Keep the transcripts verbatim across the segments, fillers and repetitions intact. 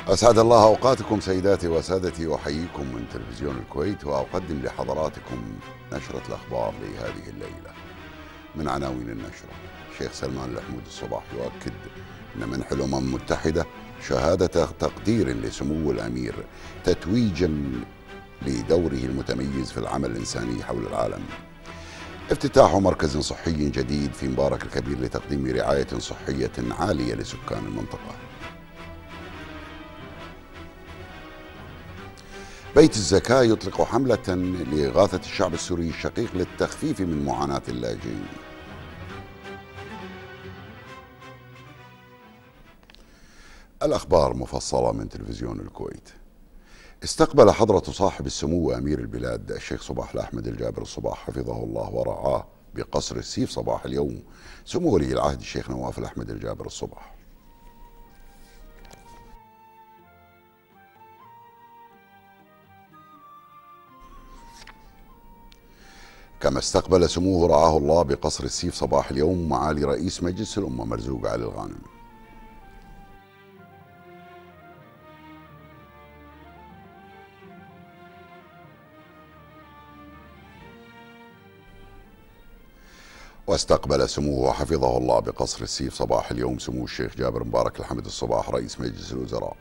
أسعد الله أوقاتكم سيداتي وسادتي، أحييكم من تلفزيون الكويت وأقدم لحضراتكم نشرة الأخبار لهذه الليلة. من عناوين النشرة: الشيخ سلمان الحمود الصباح يؤكد أن منح الأمم المتحدة شهادة تقدير لسمو الأمير تتويجا لدوره المتميز في العمل الإنساني حول العالم. افتتاح مركز صحي جديد في مبارك الكبير لتقديم رعاية صحية عالية لسكان المنطقة. بيت الزكاة يطلق حملة لإغاثة الشعب السوري الشقيق للتخفيف من معاناة اللاجئين. الأخبار مفصلة من تلفزيون الكويت. استقبل حضرة صاحب السمو أمير البلاد الشيخ صباح الأحمد الجابر الصباح حفظه الله ورعاه بقصر السيف صباح اليوم سمو ولي العهد الشيخ نواف الأحمد الجابر الصباح. كما استقبل سموه رعاه الله بقصر السيف صباح اليوم معالي رئيس مجلس الأمة مرزوق علي الغانم. واستقبل سموه حفظه الله بقصر السيف صباح اليوم سمو الشيخ جابر مبارك الحمد الصباح رئيس مجلس الوزراء.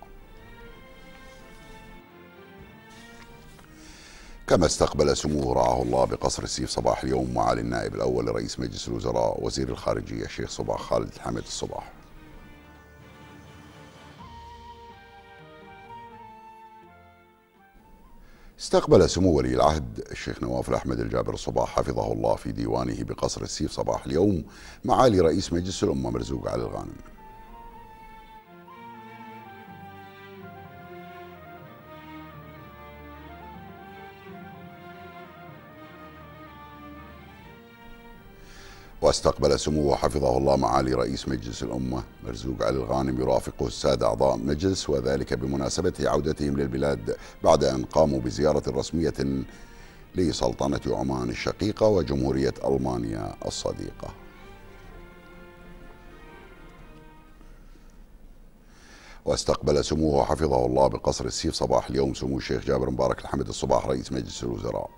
كما استقبل سموه رعاه الله بقصر السيف صباح اليوم معالي النائب الأول لرئيس مجلس الوزراء وزير الخارجية الشيخ صباح خالد الحمد الصباح. استقبل سمو ولي العهد الشيخ نواف الأحمد الجابر الصباح حفظه الله في ديوانه بقصر السيف صباح اليوم معالي رئيس مجلس الأمة مرزوق علي الغانم. واستقبل سموه حفظه الله معالي رئيس مجلس الأمة مرزوق علي الغانم يرافقه السادة أعضاء مجلس، وذلك بمناسبة عودتهم للبلاد بعد أن قاموا بزيارة رسمية لسلطنة عمان الشقيقة وجمهورية ألمانيا الصديقة. واستقبل سموه حفظه الله بقصر السيف صباح اليوم سمو الشيخ جابر مبارك الحمد الصباح رئيس مجلس الوزراء.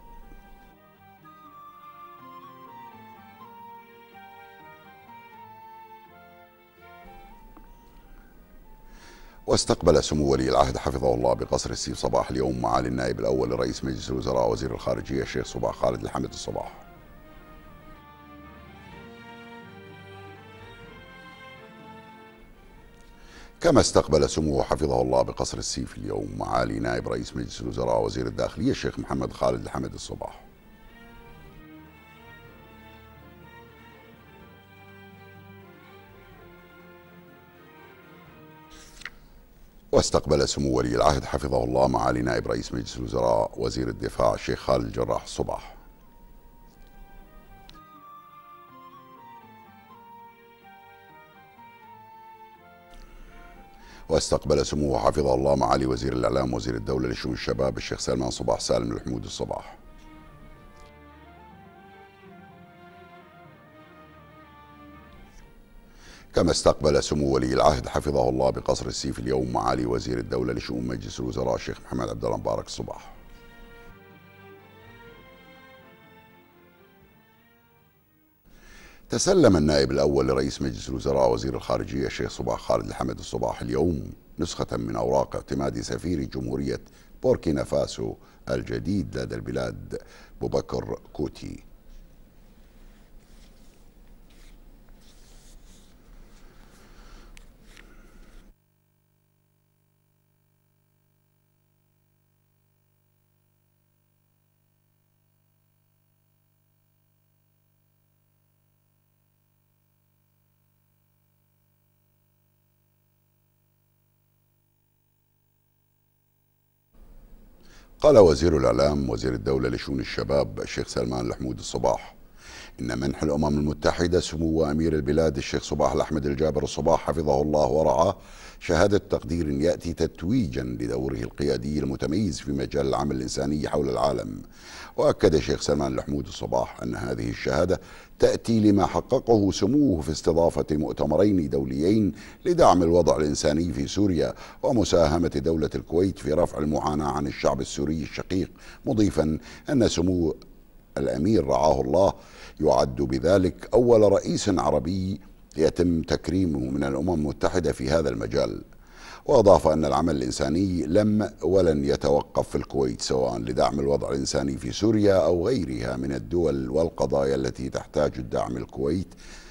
واستقبل سمو ولي العهد حفظه الله بقصر السيف صباح اليوم معالي النائب الأول لرئيس مجلس الوزراء وزير الخارجية الشيخ صباح خالد الحمد الصباح. كما استقبل سموه حفظه الله بقصر السيف اليوم معالي نائب رئيس مجلس الوزراء وزير الداخلية الشيخ محمد خالد الحمد الصباح. واستقبل سمو ولي العهد حفظه الله معالي نائب رئيس مجلس الوزراء وزير الدفاع الشيخ خالد الجراح الصباح. واستقبل سموه حفظه الله معالي وزير الإعلام وزير الدولة لشؤون الشباب الشيخ سلمان صباح سالم الحمود الصباح. كما استقبل سمو ولي العهد حفظه الله بقصر السيف اليوم معالي وزير الدولة لشؤون مجلس الوزراء الشيخ محمد عبد الله مبارك الصباح. تسلم النائب الأول لرئيس مجلس الوزراء وزير الخارجية الشيخ صباح خالد الحمد الصباح اليوم نسخة من أوراق اعتماد سفير جمهورية بوركينا فاسو الجديد لدى البلاد بوبكر كوتي. قال وزير الإعلام وزير الدولة لشؤون الشباب الشيخ سلمان الحمود الصباح إن منح الأمم المتحدة سمو أمير البلاد الشيخ صباح الأحمد الجابر الصباح حفظه الله ورعاه شهادة تقدير يأتي تتويجا لدوره القيادي المتميز في مجال العمل الإنساني حول العالم. وأكد الشيخ سلمان الحمود الصباح أن هذه الشهادة تأتي لما حققه سموه في استضافة مؤتمرين دوليين لدعم الوضع الإنساني في سوريا ومساهمة دولة الكويت في رفع المعاناة عن الشعب السوري الشقيق، مضيفا أن سمو الأمير رعاه الله يعد بذلك أول رئيس عربي يتم تكريمه من الأمم المتحدة في هذا المجال. وأضاف أن العمل الإنساني لم ولن يتوقف في الكويت سواء لدعم الوضع الإنساني في سوريا أو غيرها من الدول والقضايا التي تحتاج الدعم الكويت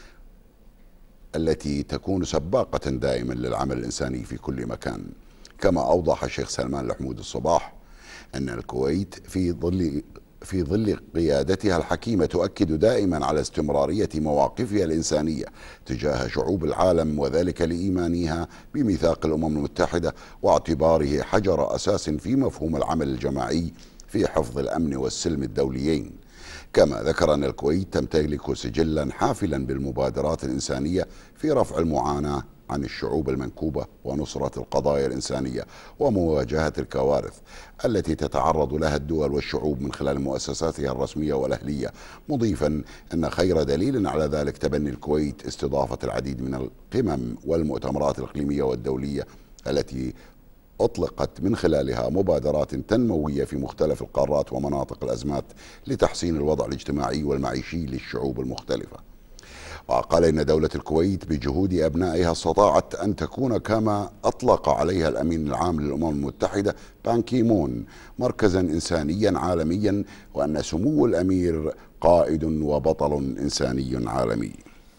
التي تكون سباقة دائما للعمل الإنساني في كل مكان. كما أوضح الشيخ سلمان الحمود الصباح أن الكويت في ظل في ظل قيادتها الحكيمة تؤكد دائما على استمرارية مواقفها الإنسانية تجاه شعوب العالم، وذلك لإيمانها بميثاق الأمم المتحدة واعتباره حجر أساس في مفهوم العمل الجماعي في حفظ الأمن والسلم الدوليين. كما ذكر أن الكويت تمتلك سجلا حافلا بالمبادرات الإنسانية في رفع المعاناة عن الشعوب المنكوبة ونصرة القضايا الإنسانية ومواجهة الكوارث التي تتعرض لها الدول والشعوب من خلال مؤسساتها الرسمية والأهلية، مضيفا أن خير دليل على ذلك تبني الكويت استضافة العديد من القمم والمؤتمرات الإقليمية والدولية التي أطلقت من خلالها مبادرات تنموية في مختلف القارات ومناطق الأزمات لتحسين الوضع الاجتماعي والمعيشي للشعوب المختلفة. وقال إن دولة الكويت بجهود أبنائها استطاعت أن تكون كما أطلق عليها الأمين العام للأمم المتحدة بان كي مون مركزا إنسانيا عالميا، وأن سمو الأمير قائد وبطل إنساني عالمي.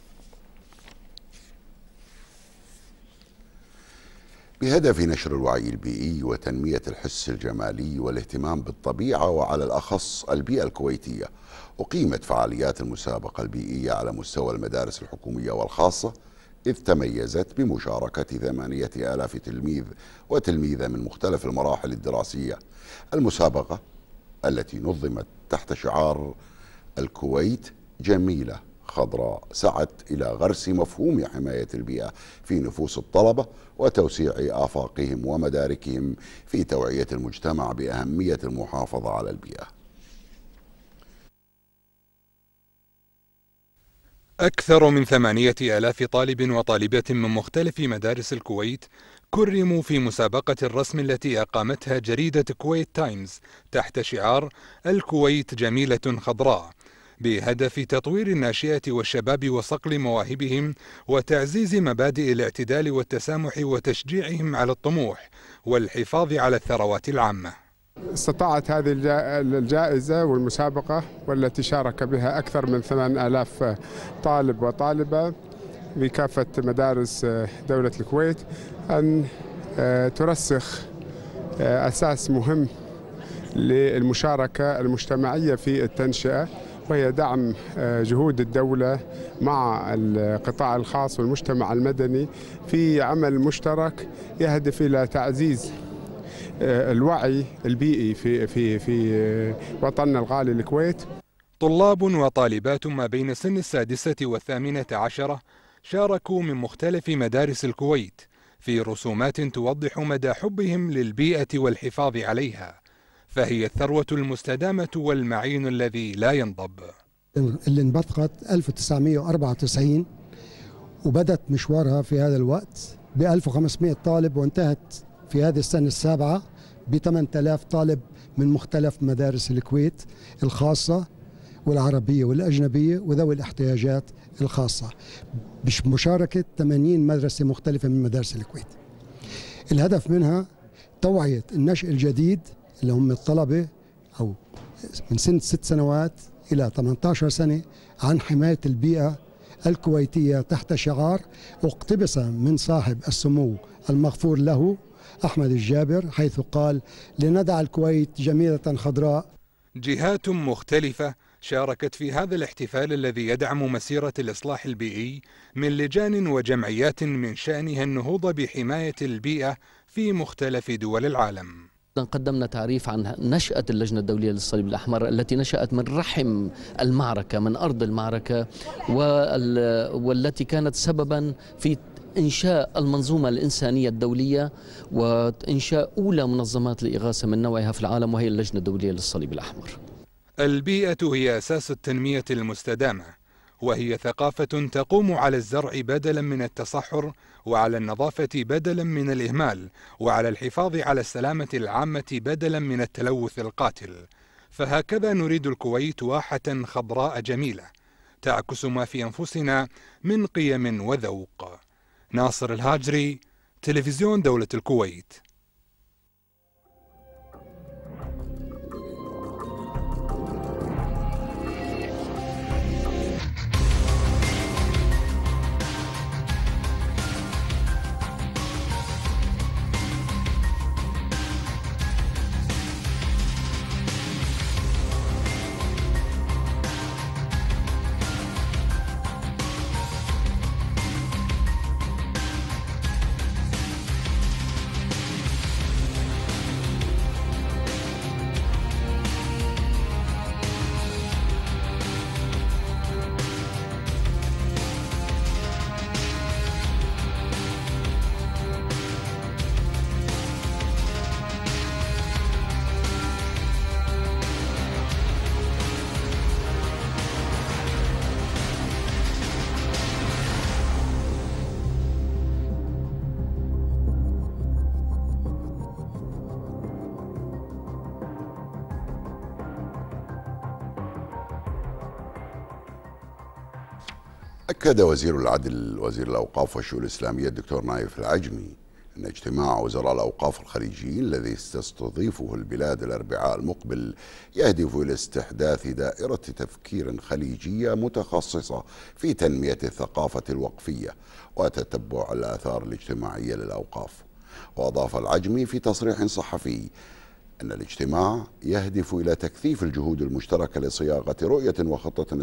بهدف نشر الوعي البيئي وتنمية الحس الجمالي والاهتمام بالطبيعة وعلى الأخص البيئة الكويتية، أقيمت فعاليات المسابقة البيئية على مستوى المدارس الحكومية والخاصة، إذ تميزت بمشاركة ثمانية آلاف تلميذ وتلميذة من مختلف المراحل الدراسية. المسابقة التي نظمت تحت شعار الكويت جميلة خضراء سعت إلى غرس مفهوم حماية البيئة في نفوس الطلبة وتوسيع آفاقهم ومداركهم في توعية المجتمع بأهمية المحافظة على البيئة. أكثر من ثمانية آلاف طالب وطالبة من مختلف مدارس الكويت كرموا في مسابقة الرسم التي أقامتها جريدة كويت تايمز تحت شعار الكويت جميلة خضراء، بهدف تطوير الناشئة والشباب وصقل مواهبهم وتعزيز مبادئ الاعتدال والتسامح وتشجيعهم على الطموح والحفاظ على الثروات العامة. استطاعت هذه الجائزة والمسابقة والتي شارك بها أكثر من ثمانية آلاف طالب وطالبة بكافة مدارس دولة الكويت أن ترسخ أساس مهم للمشاركة المجتمعية في التنشئة، وهي دعم جهود الدولة مع القطاع الخاص والمجتمع المدني في عمل مشترك يهدف إلى تعزيز الوعي البيئي في في في وطننا الغالي الكويت. طلاب وطالبات ما بين سن السادسة والثامنة عشرة شاركوا من مختلف مدارس الكويت في رسومات توضح مدى حبهم للبيئة والحفاظ عليها، فهي الثروة المستدامة والمعين الذي لا ينضب. اللي انبثقت ألف وتسعمئة وأربعة وتسعين وبدت مشوارها في هذا الوقت ب ألف وخمسمئة طالب، وانتهت في هذه السنة السابعة ب ثمانية آلاف طالب من مختلف مدارس الكويت الخاصة والعربية والأجنبية وذوي الاحتياجات الخاصة، بمشاركة ثمانين مدرسة مختلفة من مدارس الكويت. الهدف منها توعية النشء الجديد اللي هم الطلبة أو من سن ست سنوات إلى ثمانية عشر سنة عن حماية البيئة الكويتية تحت شعار اقتبس من صاحب السمو المغفور له أحمد الجابر، حيث قال: لندع الكويت جميلة خضراء. جهات مختلفة شاركت في هذا الاحتفال الذي يدعم مسيرة الإصلاح البيئي من لجان وجمعيات من شأنها النهوض بحماية البيئة في مختلف دول العالم. قدمنا تعريف عن نشأة اللجنة الدولية للصليب الأحمر التي نشأت من رحم المعركة، من أرض المعركة، والتي كانت سببا في إنشاء المنظومة الإنسانية الدولية وإنشاء أولى منظمات الإغاثة من نوعها في العالم، وهي اللجنة الدولية للصليب الأحمر. البيئة هي أساس التنمية المستدامة، وهي ثقافة تقوم على الزرع بدلا من التصحر، وعلى النظافة بدلا من الإهمال، وعلى الحفاظ على السلامة العامة بدلا من التلوث القاتل. فهكذا نريد الكويت واحة خضراء جميلة تعكس ما في أنفسنا من قيم وذوق. ناصر الهاجري، تلفزيون دولة الكويت. أكد وزير العدل وزير الأوقاف والشؤون الإسلامية الدكتور نايف العجمي أن اجتماع وزراء الأوقاف الخليجيين الذي ستستضيفه البلاد الأربعاء المقبل يهدف إلى استحداث دائرة تفكير خليجية متخصصة في تنمية الثقافة الوقفية وتتبع الآثار الاجتماعية للأوقاف. وأضاف العجمي في تصريح صحفي أن الاجتماع يهدف إلى تكثيف الجهود المشتركة لصياغة رؤية وخطة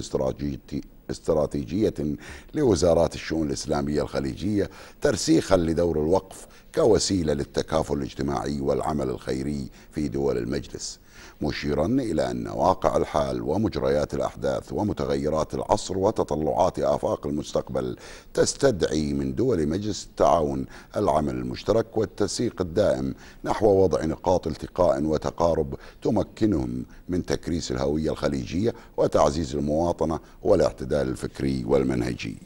استراتيجية لوزارات الشؤون الإسلامية الخليجية ترسيخا لدور الوقف كوسيلة للتكافل الاجتماعي والعمل الخيري في دول المجلس، مشيرا إلى أن واقع الحال ومجريات الأحداث ومتغيرات العصر وتطلعات آفاق المستقبل تستدعي من دول مجلس التعاون العمل المشترك والتنسيق الدائم نحو وضع نقاط التقاء وتقارب تمكنهم من تكريس الهوية الخليجية وتعزيز المواطنة والاعتدال الفكري والمنهجي.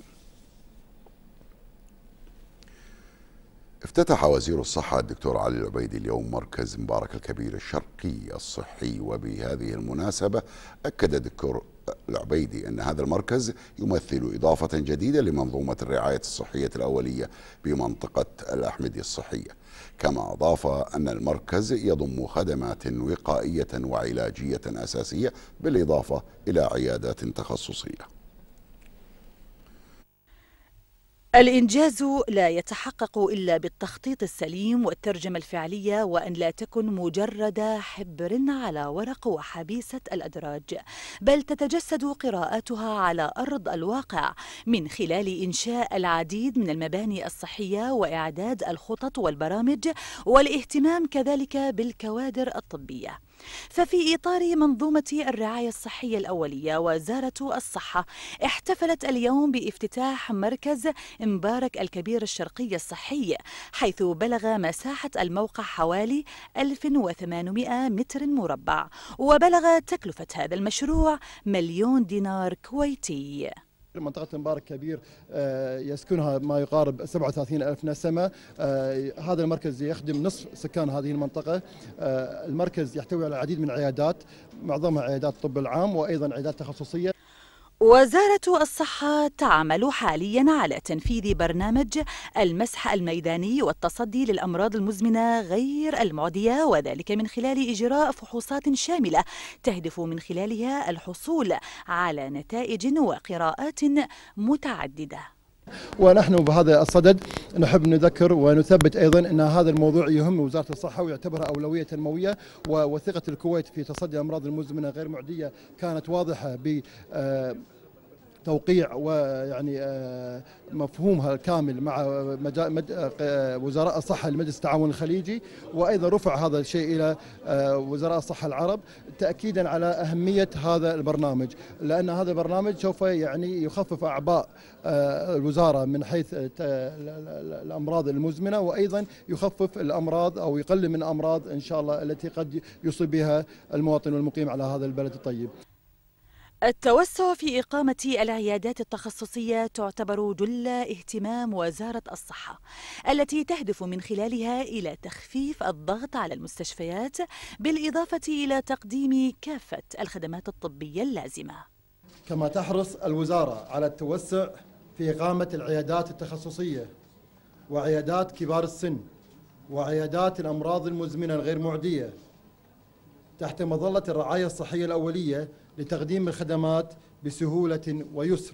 افتتح وزير الصحة الدكتور علي العبيدي اليوم مركز مبارك الكبير الشرقي الصحي، وبهذه المناسبة أكد الدكتور العبيدي أن هذا المركز يمثل إضافة جديدة لمنظومة الرعاية الصحية الأولية بمنطقة الأحمدية الصحية، كما أضاف أن المركز يضم خدمات وقائية وعلاجية أساسية بالإضافة إلى عيادات تخصصية. الإنجاز لا يتحقق إلا بالتخطيط السليم والترجمة الفعلية، وأن لا تكن مجرد حبر على ورق وحبيسة الأدراج، بل تتجسد قراءاتها على أرض الواقع من خلال إنشاء العديد من المباني الصحية وإعداد الخطط والبرامج والاهتمام كذلك بالكوادر الطبية. ففي إطار منظومة الرعاية الصحية الأولية، وزارة الصحة احتفلت اليوم بافتتاح مركز مبارك الكبير الشرقي الصحي، حيث بلغ مساحة الموقع حوالي ألف وثمانمئة متر مربع، وبلغ تكلفة هذا المشروع مليون دينار كويتي. منطقة مبارك كبير يسكنها ما يقارب سبعة وثلاثين ألف نسمة. هذا المركز يخدم نصف سكان هذه المنطقة. المركز يحتوي على العديد من العيادات، معظمها عيادات الطب العام وأيضا عيادات تخصصية. وزارة الصحة تعمل حاليا على تنفيذ برنامج المسح الميداني والتصدي للأمراض المزمنة غير المعدية، وذلك من خلال إجراء فحوصات شاملة تهدف من خلالها الحصول على نتائج وقراءات متعددة. ونحن بهذا الصدد نحب نذكر ونثبت أيضا أن هذا الموضوع يهم وزارة الصحة ويعتبرها أولوية تنموية، ووثيقة الكويت في تصدي الأمراض المزمنة غير معدية كانت واضحة ب توقيع ويعني مفهومها الكامل مع وزراء الصحة لمجلس التعاون الخليجي، وأيضا رفع هذا الشيء إلى وزراء الصحة العرب تأكيدا على أهمية هذا البرنامج، لأن هذا البرنامج سوف يعني يخفف أعباء الوزارة من حيث الأمراض المزمنة، وأيضا يخفف الأمراض أو يقلل من الأمراض إن شاء الله التي قد يصيب بها المواطن والمقيم على هذا البلد الطيب. التوسع في إقامة العيادات التخصصية تعتبر جل اهتمام وزارة الصحة، التي تهدف من خلالها إلى تخفيف الضغط على المستشفيات، بالإضافة إلى تقديم كافة الخدمات الطبية اللازمة. كما تحرص الوزارة على التوسع في إقامة العيادات التخصصية وعيادات كبار السن وعيادات الأمراض المزمنة الغير معدية تحت مظلة الرعاية الصحية الأولية لتقديم الخدمات بسهولة ويسر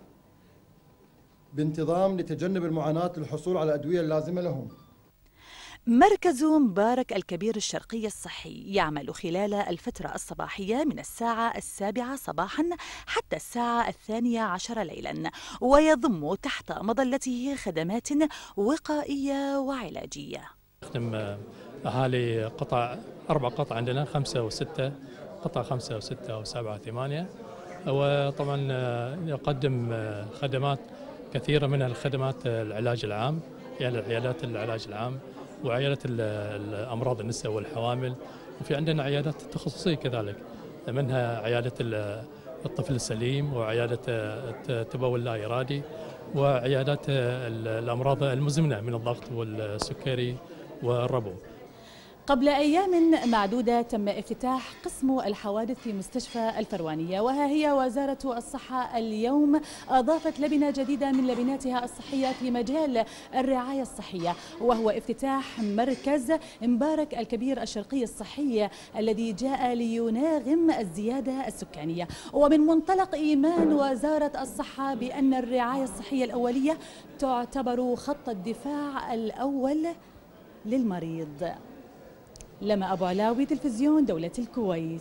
بانتظام لتجنب المعاناة للحصول على الأدوية اللازمة لهم. مركز مبارك الكبير الشرقي الصحي يعمل خلال الفترة الصباحية من الساعة السابعة صباحا حتى الساعة الثانية عشر ليلا، ويضم تحت مظلته خدمات وقائية وعلاجية. نخدم أهالي قطع أربع قطع عندنا، خمسة وستة قطع، خمسة وستة وسبعة وثمانية، وطبعا يقدم خدمات كثيرة منها الخدمات العلاج العام، يعني عيادات العلاج العام وعيادات الأمراض النساء والحوامل، وفي عندنا عيادات تخصصية كذلك، منها عيادة الطفل السليم وعيادة تبول اللا إرادي وعيادات الأمراض المزمنة من الضغط والسكري والربو. قبل أيام معدودة تم افتتاح قسم الحوادث في مستشفى الفروانية، وها هي وزارة الصحة اليوم أضافت لبنة جديدة من لبناتها الصحية في مجال الرعاية الصحية، وهو افتتاح مركز مبارك الكبير الشرقي الصحي الذي جاء ليناغم الزيادة السكانية، ومن منطلق إيمان وزارة الصحة بأن الرعاية الصحية الأولية تعتبر خط الدفاع الأول للمريض. لما أبو علاوي، تلفزيون دولة الكويت.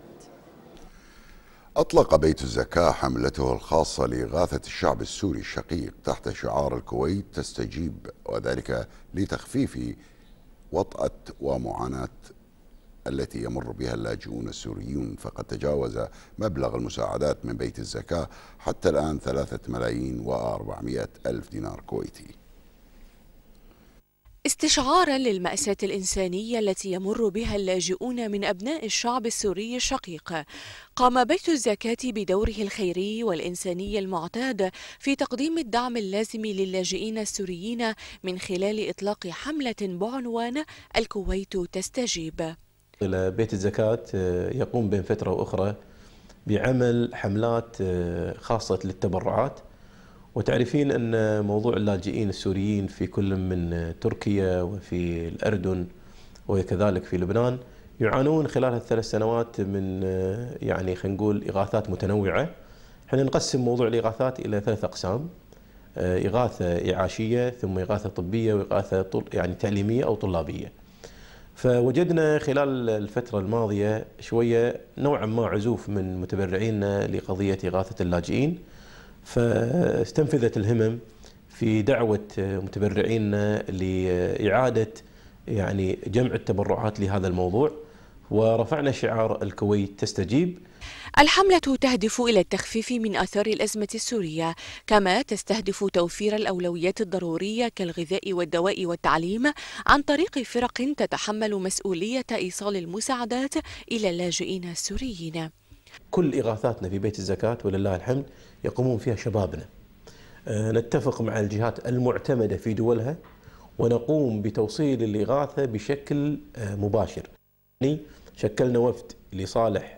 أطلق بيت الزكاة حملته الخاصة لإغاثة الشعب السوري الشقيق تحت شعار الكويت تستجيب، وذلك لتخفيف وطأة ومعاناة التي يمر بها اللاجئون السوريون، فقد تجاوز مبلغ المساعدات من بيت الزكاة حتى الآن ثلاثة ملايين وأربعمائة ألف دينار كويتي. استشعارا للمأساة الإنسانية التي يمر بها اللاجئون من أبناء الشعب السوري الشقيق، قام بيت الزكاة بدوره الخيري والإنساني المعتاد في تقديم الدعم اللازم للاجئين السوريين من خلال إطلاق حملة بعنوان الكويت تستجيب. بيت الزكاة يقوم بين فترة وأخرى بعمل حملات خاصة للتبرعات، وتعرفين أن موضوع اللاجئين السوريين في كل من تركيا وفي الأردن وكذلك في لبنان يعانون خلال الثلاث سنوات من يعني خلينا نقول إغاثات متنوعة. احنا نقسم موضوع الإغاثات إلى ثلاث أقسام: إغاثة إعاشية، ثم إغاثة طبية، وإغاثة يعني تعليمية أو طلابية. فوجدنا خلال الفترة الماضية شوية نوعا ما عزوف من متبرعينا لقضية إغاثة اللاجئين، فاستنفذت الهمم في دعوة متبرعينا لإعادة يعني جمع التبرعات لهذا الموضوع، ورفعنا شعار الكويت تستجيب. الحملة تهدف إلى التخفيف من آثار الأزمة السورية، كما تستهدف توفير الأولويات الضرورية كالغذاء والدواء والتعليم عن طريق فرق تتحمل مسؤولية إيصال المساعدات إلى اللاجئين السوريين. كل إغاثاتنا في بيت الزكاة ولله الحمد يقومون فيها شبابنا. نتفق مع الجهات المعتمدة في دولها ونقوم بتوصيل الإغاثة بشكل مباشر. يعني شكلنا وفد لصالح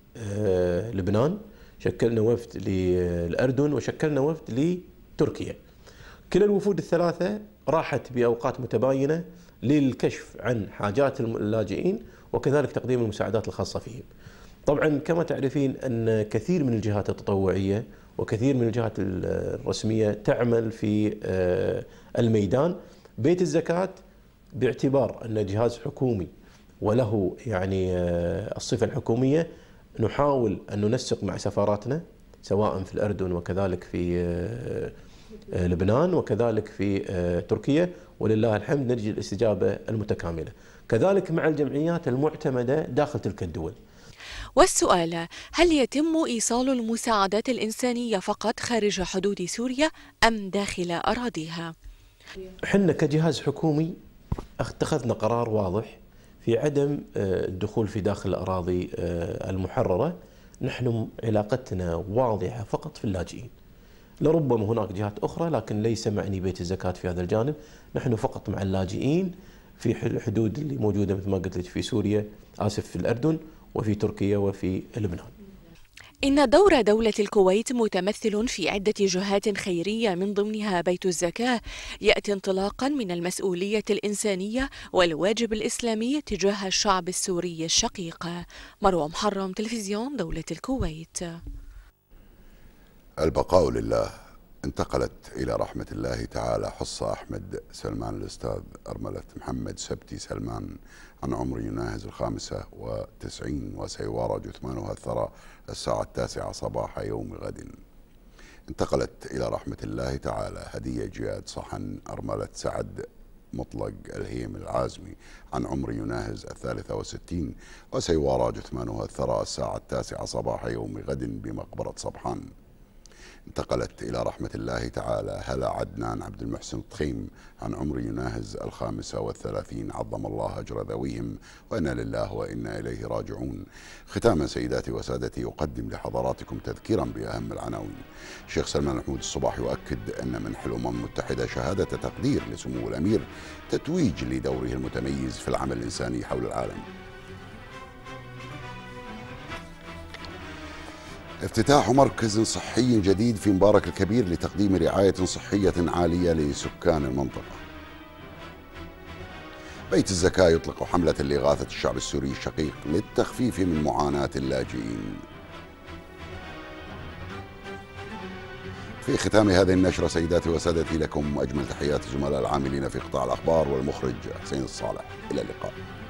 لبنان، شكلنا وفد للأردن، وشكلنا وفد لتركيا. كل الوفود الثلاثة راحت بأوقات متباينة للكشف عن حاجات اللاجئين وكذلك تقديم المساعدات الخاصة فيهم. طبعا كما تعرفين أن كثير من الجهات التطوعية وكثير من الجهات الرسمية تعمل في الميدان. بيت الزكاة باعتبار أنه جهاز حكومي وله يعني الصفة الحكومية، نحاول أن ننسق مع سفاراتنا سواء في الأردن وكذلك في لبنان وكذلك في تركيا، ولله الحمد نرجي الاستجابة المتكاملة، كذلك مع الجمعيات المعتمدة داخل تلك الدول. والسؤال: هل يتم إيصال المساعدات الإنسانية فقط خارج حدود سوريا أم داخل أراضيها؟ حنا كجهاز حكومي اتخذنا قرار واضح في عدم الدخول في داخل الأراضي المحررة. نحن علاقتنا واضحة فقط في اللاجئين، لربما هناك جهات أخرى لكن ليس معني بيت الزكاة في هذا الجانب. نحن فقط مع اللاجئين في الحدود اللي موجودة مثل ما قلت لك في سوريا، آسف في الأردن وفي تركيا وفي لبنان. إن دور دولة الكويت متمثل في عدة جهات خيرية من ضمنها بيت الزكاة، يأتي انطلاقا من المسؤولية الإنسانية والواجب الإسلامي تجاه الشعب السوري الشقيق. مروى محرم، تلفزيون دولة الكويت. البقاء لله. انتقلت إلى رحمة الله تعالى حصة أحمد سلمان الأستاذ أرملة محمد سبتي سلمان عن عمر يناهز الخامسة وتسعين، وسيوارى جثمانها الثرى الساعة التاسعة صباح يوم غد. انتقلت إلى رحمة الله تعالى هدية جياد صحن أرملة سعد مطلق الهيم العازمي عن عمر يناهز الثالثة وستين، وسيوارى جثمانها الثرى الساعة التاسعة صباح يوم غد بمقبرة صبحان. انتقلت إلى رحمة الله تعالى هلا عدنان عبد المحسن الطخيم عن عمر يناهز الخامسة والثلاثين، عظم الله أجر ذويهم وإنا لله وإنا إليه راجعون. ختاما سيداتي وسادتي، أقدم لحضراتكم تذكيرا بأهم العناوين. الشيخ سلمان الحمود الصباح يؤكد أن منح الأمم المتحدة شهادة تقدير لسمو الأمير تتويج لدوره المتميز في العمل الإنساني حول العالم. افتتاح مركز صحي جديد في مبارك الكبير لتقديم رعاية صحية عالية لسكان المنطقة. بيت الزكاة يطلق حملة لإغاثة الشعب السوري الشقيق للتخفيف من معاناة اللاجئين. في ختام هذه النشرة سيداتي وسادتي، لكم أجمل تحيات الزملاء العاملين في قطاع الأخبار والمخرج حسين الصالح. إلى اللقاء.